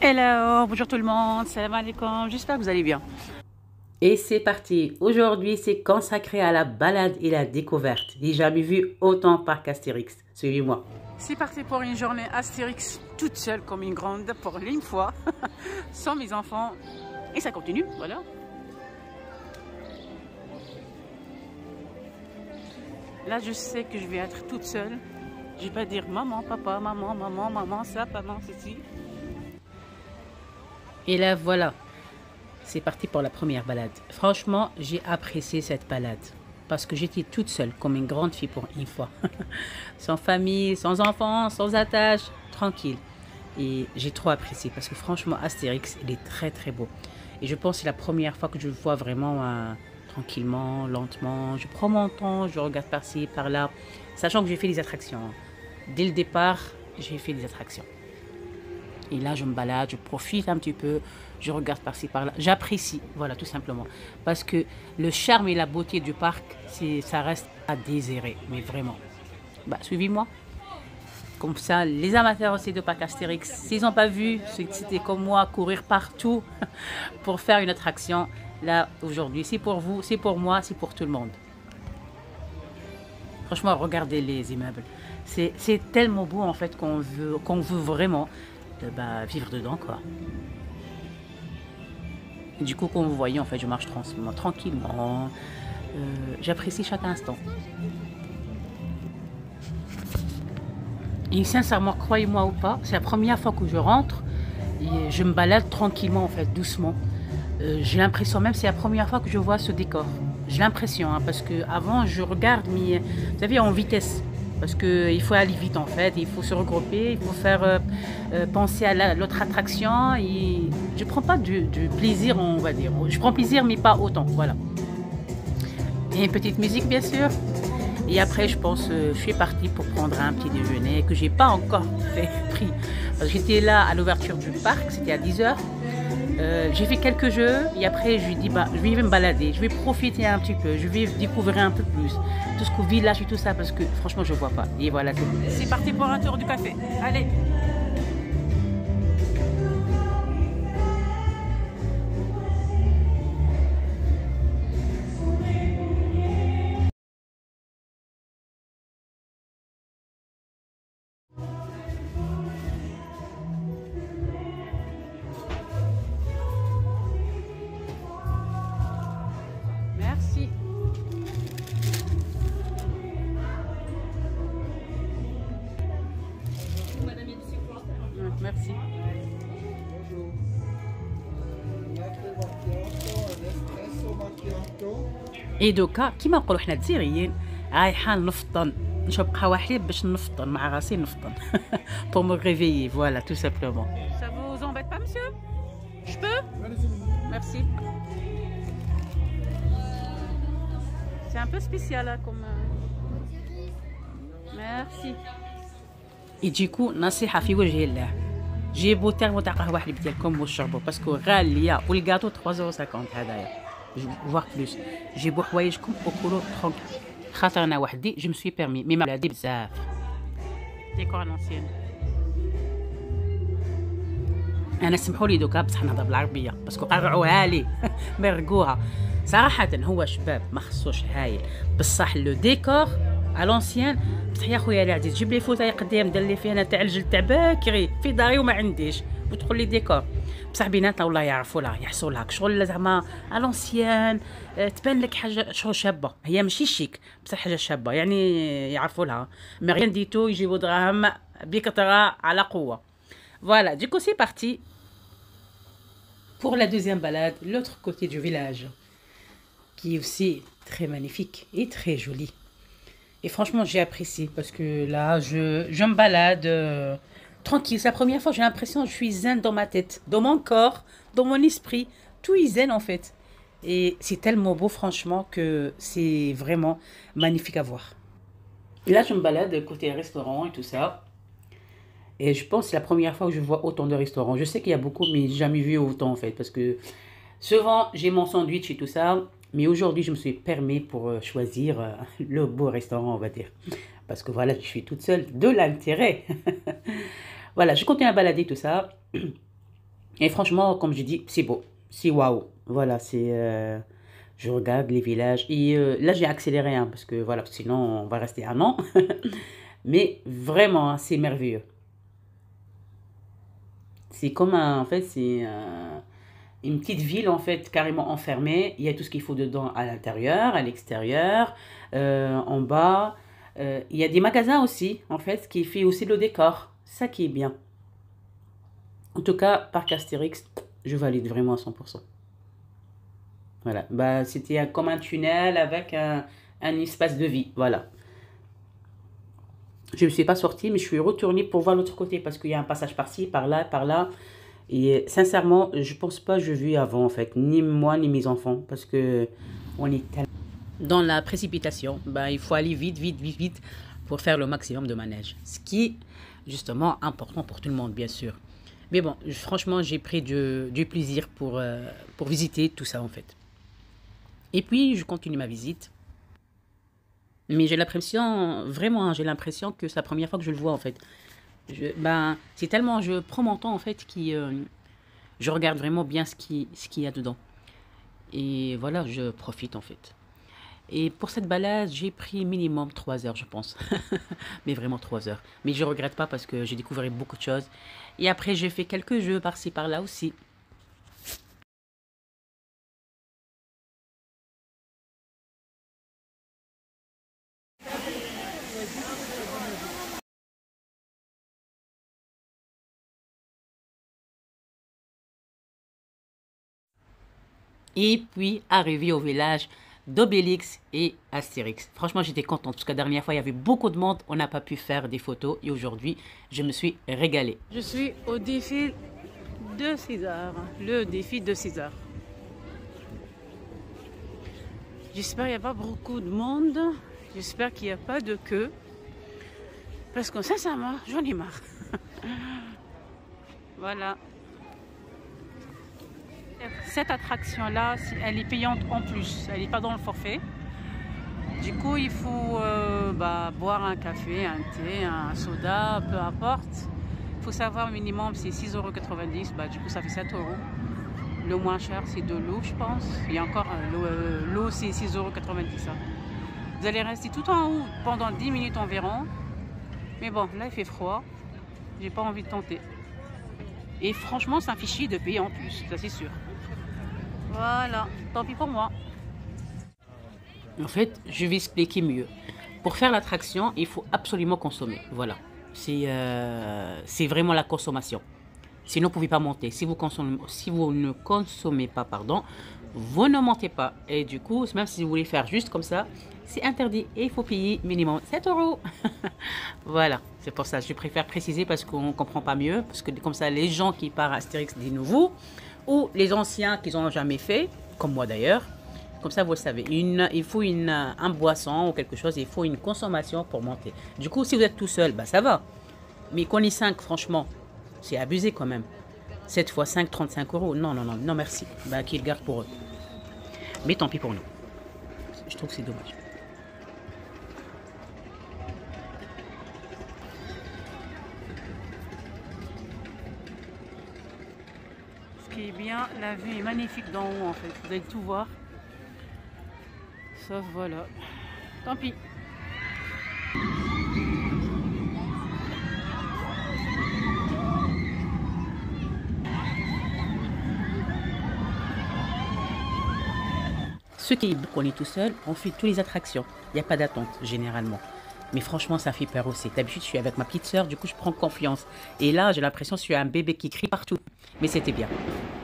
Hello, bonjour tout le monde, salam alaikum, j'espère que vous allez bien. Et c'est parti, aujourd'hui c'est consacré à la balade et la découverte. J'ai jamais vu autant parc Astérix, suivez-moi. C'est parti pour une journée Astérix, toute seule comme une grande, pour une fois, sans mes enfants. Et ça continue, voilà. Là je sais que je vais être toute seule. Je vais pas dire maman, papa, maman, maman, maman, ça, maman, ceci. Et là voilà, c'est parti pour la première balade. Franchement, j'ai apprécié cette balade parce que j'étais toute seule comme une grande fille pour une fois. Sans famille, sans enfants, sans attache, tranquille. Et j'ai trop apprécié parce que franchement, Astérix, il est très très beau. Et je pense que c'est la première fois que je le vois vraiment tranquillement, lentement. Je prends mon temps, je regarde par-ci, par-là, sachant que j'ai fait des attractions. Dès le départ, j'ai fait des attractions. Et là, je me balade, je profite un petit peu, je regarde par-ci, par-là. J'apprécie, voilà, tout simplement. Parce que le charme et la beauté du parc, ça reste à désirer, mais vraiment. Bah, suivez-moi. Comme ça, les amateurs aussi de parc Astérix, s'ils n'ont pas vu, c'était comme moi, courir partout pour faire une attraction. Là, aujourd'hui, c'est pour vous, c'est pour moi, c'est pour tout le monde. Franchement, regardez les immeubles. C'est tellement beau, en fait, qu'on veut vraiment vivre dedans, quoi. Et du coup, comme vous voyez, en fait, je marche tranquillement. J'apprécie chaque instant. Et sincèrement, croyez-moi ou pas, c'est la première fois que je rentre et je me balade tranquillement, en fait, doucement. J'ai l'impression même, c'est la première fois que je vois ce décor. J'ai l'impression, hein, parce que avant je regarde, mais vous savez, en vitesse. Parce qu'il faut aller vite en fait, il faut se regrouper, il faut faire penser à l'autre attraction. Et je prends pas du plaisir, on va dire. Je prends plaisir, mais pas autant, voilà. Et une petite musique, bien sûr. Et après, je pense, je suis partie pour prendre un petit déjeuner que j'ai pas encore pris. Parce que j'étais là à l'ouverture du parc, c'était à 10h. J'ai fait quelques jeux et après je lui dis je vais me balader, je vais profiter un petit peu, je vais découvrir un peu plus tout ce qu'au village et tout ça parce que franchement je vois pas. Et voilà, c'est parti pour un tour du café. Allez. Merci. Merci. اي دوكا كيما نقولوا حنا الجزائريين رايحه نفطن نشرب قهوه حليب باش نفطن مع راسي نفطن pour me réveiller, voilà, tout simplement. Ça vous embête pas, monsieur? Je peux? Merci. C'est un peu spécial là comme. Merci. Et du coup, نصيحة في وجه الله. جيبوا ترموا تاع قهوة حليب ديالكم وشربوا باسكو غالية والكاطو 3,50 € هدايا. voire plus. جيبوا حوايجكم وكلوا ترونكيل. خاطر انا وحدي جو مسوي بيرمي مي مع بزاف. ديكور لونسيان. انا سمحوا لي دوكا بصح نهضر بالعربيه باسكو قرعوها لي مرقوها صراحه. هو شباب ما خصوش هايل بصح لو ديكور على لونسيان. بصح يا خويا العزيز جيب لي فوطاي قدام دير لي فيها انا تاع الجلد تاع باكري في داري وما عنديش وتقول لي ديكور. بصح بيناتنا والله يعرفوا لها يحسوا لها شغل زعما على لونسيان. تبان لك حاجه شغل شابه، هي ماشي شيك بصح حاجه شابه يعني يعرفوا لها. مي ريان ديتو يجيبوا دراهم بكثره على قوه. Voilà, du coup c'est parti pour la deuxième balade, l'autre côté du village, qui est aussi très magnifique et très joli. Et franchement, j'ai apprécié parce que là, je me balade tranquille. C'est la première fois, j'ai l'impression que je suis zen dans ma tête, dans mon corps, dans mon esprit. Tout est zen en fait. Et c'est tellement beau, franchement, que c'est vraiment magnifique à voir. Et là, je me balade côté restaurant et tout ça. Et je pense que c'est la première fois que je vois autant de restaurants. Je sais qu'il y a beaucoup, mais jamais vu autant en fait. Parce que souvent, j'ai mon sandwich et tout ça. Mais aujourd'hui, je me suis permis pour choisir le beau restaurant, on va dire. Parce que voilà, je suis toute seule, de l'intérêt. Voilà, je continue à balader tout ça. Et franchement, comme je dis, c'est beau. C'est waouh. Voilà, c'est... je regarde les villages. Et là, j'ai accéléré, hein, parce que voilà, sinon, on va rester un an. Mais vraiment, hein, c'est merveilleux. C'est comme un... En fait, c'est une petite ville, en fait, carrément enfermée. Il y a tout ce qu'il faut dedans à l'intérieur, à l'extérieur, en bas. Il y a des magasins aussi, en fait, ce qui fait aussi le décor. Ça qui est bien. En tout cas, Parc Astérix, je valide vraiment à 100%. Voilà, bah, c'était comme un tunnel avec un espace de vie. Voilà. Je ne suis pas sortie, mais je suis retournée pour voir l'autre côté parce qu'il y a un passage par-ci, par-là, par-là. Et sincèrement, je pense pas que je vis avant, en fait, ni moi, ni mes enfants, parce que on est tellement dans la précipitation. Bah, il faut aller vite, vite, vite, vite pour faire le maximum de manège. Ce qui est justement important pour tout le monde, bien sûr. Mais bon, franchement, j'ai pris du plaisir pour visiter tout ça, en fait. Et puis, je continue ma visite. Mais j'ai l'impression, vraiment, hein, j'ai l'impression que c'est la première fois que je le vois, en fait. Ben, c'est tellement, je prends mon temps, en fait, je regarde vraiment bien ce qu'il y a dedans. Et voilà, je profite, en fait. Et pour cette balade, j'ai pris minimum 3 heures, je pense. Mais vraiment 3 heures. Mais je regrette pas parce que j'ai découvert beaucoup de choses. Et après, j'ai fait quelques jeux par-ci, par-là aussi. Et puis, arrivé au village d'Obélix et Astérix. Franchement, j'étais contente parce que la dernière fois, il y avait beaucoup de monde. On n'a pas pu faire des photos. Et aujourd'hui, je me suis régalée. Je suis au défi de César. Le défi de César. J'espère qu'il n'y a pas beaucoup de monde. J'espère qu'il n'y a pas de queue. Parce que sincèrement, j'en ai marre. Voilà. Cette attraction-là, elle est payante en plus. Elle n'est pas dans le forfait. Du coup, il faut boire un café, un thé, un soda, peu importe. Il faut savoir minimum, c'est 6,90 €. Bah, du coup, ça fait 7 €. Le moins cher, c'est de l'eau, je pense. Il y a encore l'eau, c'est 6,90 €. Vous allez rester tout en haut pendant 10 minutes environ. Mais bon, là, il fait froid. J'ai pas envie de tenter. Et franchement, c'est un fichier de payer en plus, ça c'est sûr. Voilà, tant pis pour moi. En fait, je vais expliquer mieux. Pour faire l'attraction, il faut absolument consommer. Voilà, c'est vraiment la consommation. Sinon, vous ne pouvez pas monter. Si vous ne consommez pas, pardon, vous ne montez pas. Et du coup, même si vous voulez faire juste comme ça, c'est interdit. Et il faut payer minimum 7 €. Voilà, c'est pour ça. Je préfère préciser parce qu'on ne comprend pas mieux. Parce que comme ça, les gens qui partent à Astérix des nouveaux, ou les anciens qui n'ont jamais fait, comme moi d'ailleurs, comme ça vous le savez, il faut un boisson ou quelque chose, il faut une consommation pour monter. Du coup, si vous êtes tout seul, bah ça va. Mais qu'on est 5, franchement, c'est abusé quand même. 7 fois 5, 35 €. Non, non, non, non, merci. Bah, qu'ils gardent pour eux. Mais tant pis pour nous. Je trouve que c'est dommage. Ce qui est bien, la vue est magnifique d'en haut en fait. Vous allez tout voir. Sauf voilà. Tant pis. Ce qui est bon, qu'on est tout seul, on fait toutes les attractions. Il n'y a pas d'attente, généralement. Mais franchement, ça fait peur aussi. D'habitude, je suis avec ma petite soeur, du coup, je prends confiance. Et là, j'ai l'impression que je suis un bébé qui crie partout. Mais c'était bien.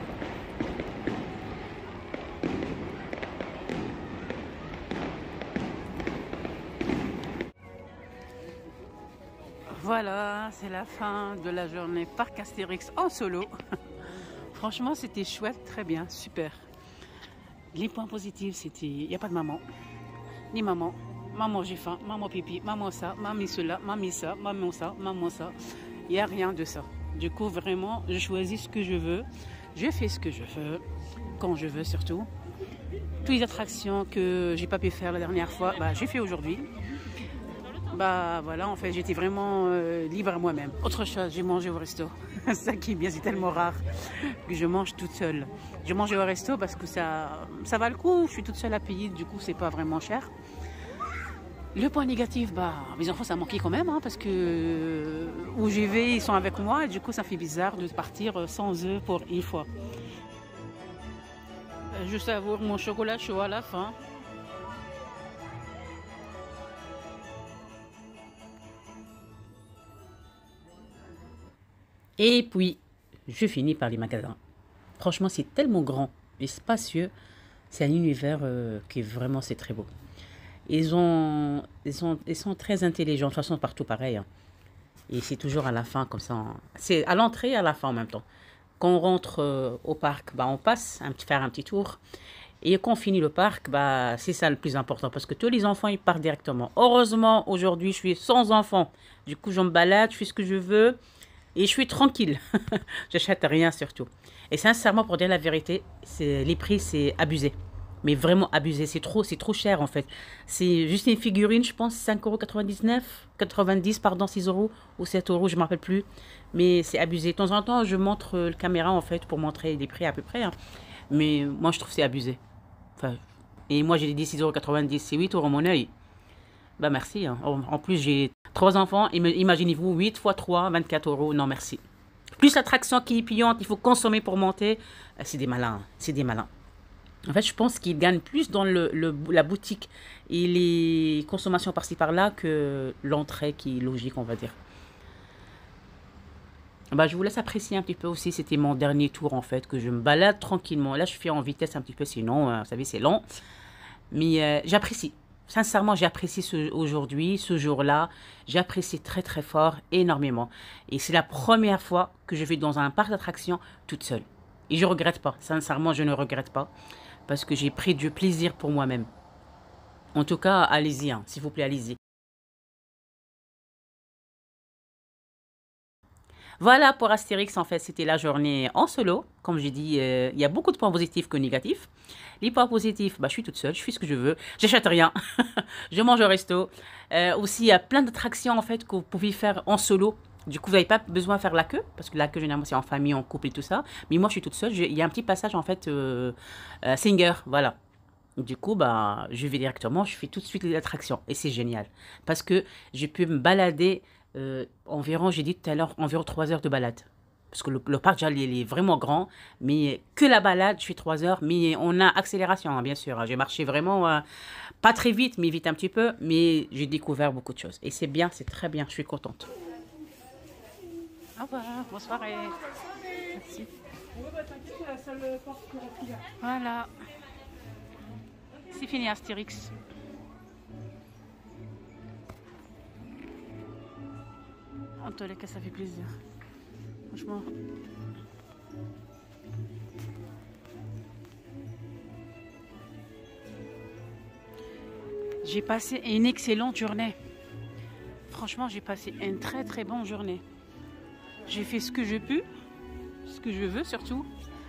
Voilà, c'est la fin de la journée Parc Astérix en solo. Franchement, c'était chouette, très bien, super. Les points positifs, c'était, il n'y a pas de maman, ni maman. Maman, j'ai faim, maman pipi, maman ça, maman cela, maman ça, maman ça, maman ça. Il n'y a rien de ça. Du coup, vraiment, je choisis ce que je veux. Je fais ce que je veux, quand je veux surtout. Toutes les attractions que j'ai pas pu faire la dernière fois, bah, j'ai fait aujourd'hui. Bah voilà, en fait, j'étais vraiment libre à moi-même. Autre chose, j'ai mangé au resto. Ça qui est bien, c'est tellement rare que je mange toute seule. Je mange au resto parce que ça va le coup. Je suis toute seule à payer, du coup, c'est pas vraiment cher. Le point négatif, bah, mes enfants, ça manquait quand même, hein, parce que où j'y vais, ils sont avec moi, et du coup, ça fait bizarre de partir sans eux pour une fois. Je savoure mon chocolat chaud à la fin. Et puis, je finis par les magasins. Franchement, c'est tellement grand et spacieux. C'est un univers qui vraiment, c'est très beau. Ils sont très intelligents. De toute façon, partout pareil, hein. Et c'est toujours à la fin, comme ça. C'est à l'entrée et à la fin en même temps. Quand on rentre au parc, bah, on passe faire un petit tour. Et quand on finit le parc, bah, c'est ça le plus important. Parce que tous les enfants, ils partent directement. Heureusement, aujourd'hui, je suis sans enfants. Du coup, je me balade, je fais ce que je veux. Et je suis tranquille. J'achète rien surtout. Et sincèrement, pour dire la vérité, les prix, c'est abusé. Mais vraiment abusé. C'est trop cher en fait. C'est juste une figurine, je pense, 5,99 €. 90, pardon, 6 € ou 7 € je ne me rappelle plus. Mais c'est abusé. De temps en temps, je montre la caméra en fait pour montrer les prix à peu près, hein. Mais moi, je trouve que c'est abusé. Enfin, et moi, j'ai dit 6,90 €, c'est 8 € mon œil. Bah merci, hein. En plus, j'ai 3 enfants. Imaginez-vous, 8 fois 3, 24 €. Non, merci. Plus l'attraction qui est payante, il faut consommer pour monter. C'est des malins, c'est des malins. En fait, je pense qu'ils gagnent plus dans la boutique et les consommations par-ci par-là que l'entrée qui est logique, on va dire. Bah, je vous laisse apprécier un petit peu aussi. C'était mon dernier tour, en fait, que je me balade tranquillement. Là, je fais en vitesse un petit peu, sinon, vous savez, c'est long. Mais j'apprécie. Sincèrement, j'ai apprécié aujourd'hui, ce jour-là. J'ai apprécié très fort, énormément. Et c'est la première fois que je vais dans un parc d'attractions toute seule. Et je ne regrette pas. Sincèrement, je ne regrette pas. Parce que j'ai pris du plaisir pour moi-même. En tout cas, allez-y, hein, s'il vous plaît, allez-y. Voilà pour Astérix, en fait, c'était la journée en solo. Comme j'ai dit, il y a beaucoup de points positifs que négatifs. Les points positifs, bah, je suis toute seule, je fais ce que je veux, j'achète rien, je mange au resto. Aussi, il y a plein d'attractions, en fait, que vous pouvez faire en solo. Du coup, vous n'avez pas besoin de faire la queue, parce que la queue, généralement, c'est en famille, en couple et tout ça. Mais moi, je suis toute seule, il y a un petit passage, en fait, singer, voilà. Du coup, bah, je vais directement, je fais tout de suite les attractions. Et c'est génial. Parce que je peux me balader environ, j'ai dit tout à l'heure, environ 3 heures de balade. Parce que le parc, déjà, il est vraiment grand. Mais que la balade, je fais 3 heures. Mais on a accélération, hein, bien sûr. J'ai marché vraiment, pas très vite, mais vite un petit peu. Mais j'ai découvert beaucoup de choses. Et c'est bien, c'est très bien. Je suis contente. Au revoir, bonne soirée. Merci. Voilà. C'est fini, Astérix. En tous les cas, ça fait plaisir. Franchement. J'ai passé une excellente journée. Franchement, j'ai passé une très bonne journée. J'ai fait ce que je peux, ce que je veux surtout.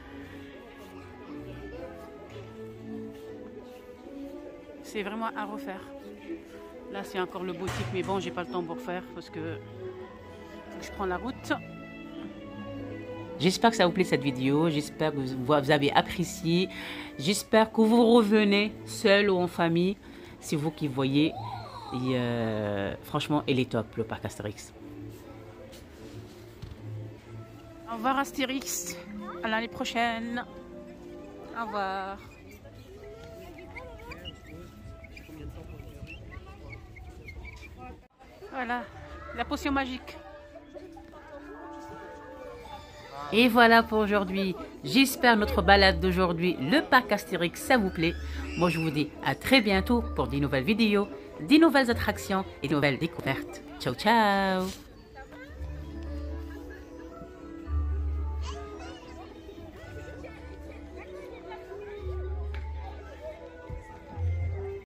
C'est vraiment à refaire. Là, c'est encore le boutique, mais bon, j'ai pas le temps pour faire parce que je prends la route. J'espère que ça vous plaît cette vidéo. J'espère que vous avez apprécié. J'espère que vous revenez seul ou en famille. C'est vous qui voyez. Et franchement, il est top, le parc Astérix. Au revoir Astérix. À l'année prochaine. Au revoir. Voilà, la potion magique. Et voilà pour aujourd'hui. J'espère notre balade d'aujourd'hui, le parc Astérix, ça vous plaît. Moi, je vous dis à très bientôt pour des nouvelles vidéos, des nouvelles attractions et de nouvelles découvertes. Ciao, ciao!